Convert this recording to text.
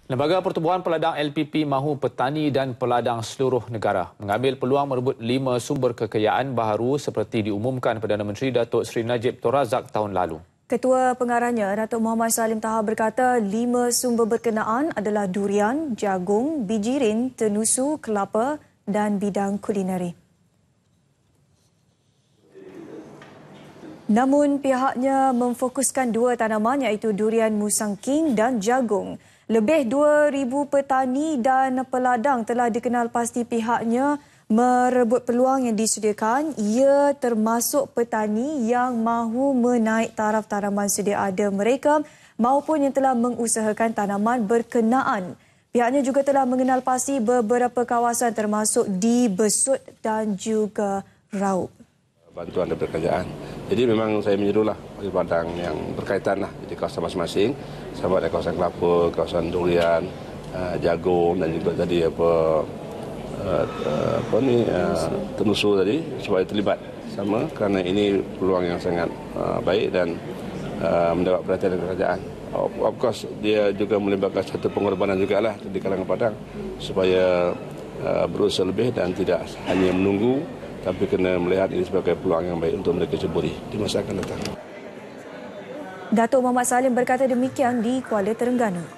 Lembaga Pertubuhan Peladang LPP mahu petani dan peladang seluruh negara mengambil peluang merebut 5 sumber kekayaan baharu seperti diumumkan Perdana Menteri Datuk Seri Najib Tun Razak tahun lalu. Ketua Pengarahnya, Datuk Muhammad Salim Taha berkata 5 sumber berkenaan adalah durian, jagung, bijirin, tenusu, kelapa dan bidang kulineri. Namun pihaknya memfokuskan 2 tanaman iaitu durian Musang King dan jagung. Lebih 2,000 petani dan peladang telah dikenal pasti pihaknya merebut peluang yang disediakan. Ia termasuk petani yang mahu menaik taraf tanaman sedia ada mereka maupun yang telah mengusahakan tanaman berkenaan. Pihaknya juga telah mengenal pasti beberapa kawasan termasuk di Besut dan juga Raub. Bantuan daripada kerajaan. Jadi memang saya menyerulah bagi padang yang berkaitan di kawasan masing-masing, sama ada kawasan kelapa, kawasan durian, jagung dan juga tadi tenusu tadi supaya terlibat sama kerana ini peluang yang sangat baik dan mendapat perhatian dari kerajaan. Of course dia juga melibatkan satu pengorbanan jugalah di kalangan padang supaya berusaha lebih dan tidak hanya menunggu tapi kena melihat ini sebagai peluang yang baik untuk mereka ceburi di masa akan datang. Datuk Muhammad Salim berkata demikian di Kuala Terengganu.